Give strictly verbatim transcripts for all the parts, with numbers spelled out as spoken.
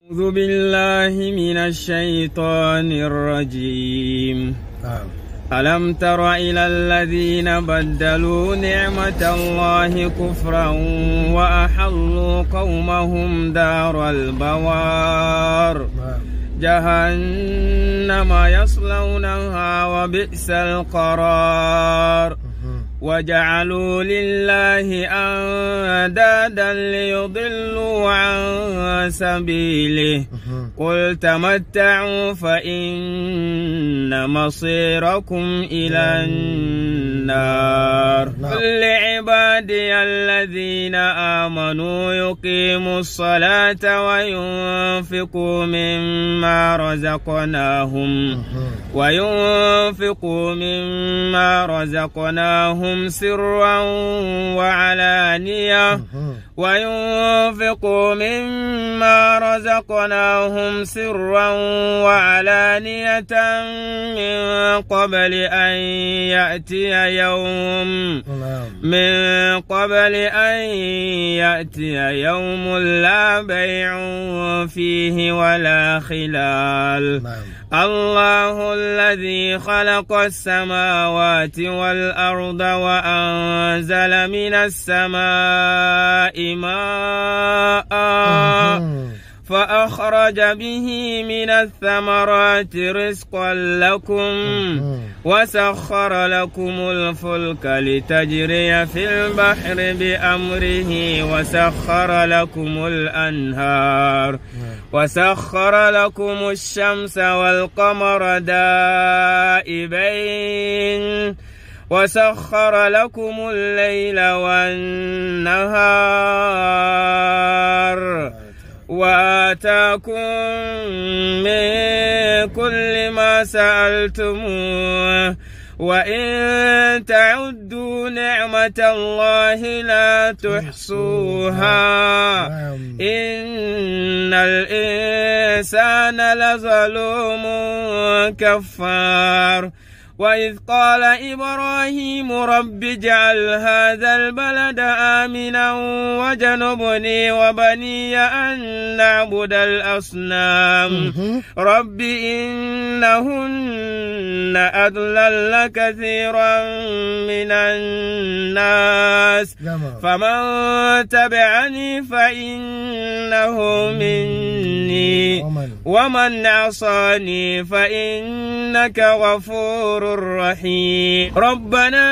أعوذ بالله من الشيطان الرجيم. ألم تر إلى الذين بدلوا نعمة الله كفرا وأحلوا قومهم دار البوار جهنم يصلونها وبئس القرار وجعلوا لله أندادا ليضلوا عن سبيله قل تمتعوا فإن مصيركم إلى النار. قل لعبادي الذين آمنوا يقيموا الصلاة وينفقوا مما رزقناهم وينفقوا مما رزقناهم سرا وعلانية وينفقوا مما رزقناهم سرا وعلانية من قبل أن يأتي يوم من قبل أن يأتي يوم لا بيع فيه ولا خلال. الله الذي خلق السماوات والأرض وأنزل من السماء ماء فأخرج به من الثمرات رزقا لكم وسخر لكم الفلك لتجري في البحر بأمره وسخر لكم الأنهار وسخر لكم الشمس والقمر دائبين وسخر لكم الليل والنهار وآتاكم من كل ما سألتموه وإن تعدوا نعمة الله لا تحصوها إن الإنسان لظلوم كفار. وإذ قال إبراهيم رب اجعل هذا البلد آمنا واجنبني وبني أن نعبد الأصنام رب إنهن أضللن كثيرا من الناس فمن تبعني فإنه مني ومن عصاني فإنك غفور الرحيم. ربنا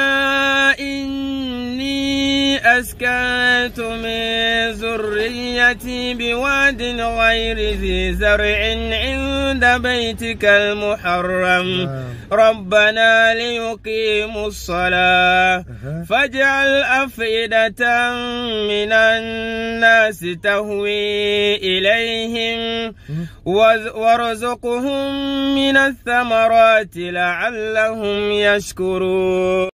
إني أسكنت من ذريتي بواد غير ذي زرع عند بيتك المحرم ربنا ليقيموا الصلاة فاجعل أفئدة من الناس تهوي إليهم وارزقهم من الثمرات لعلهم يشكرون.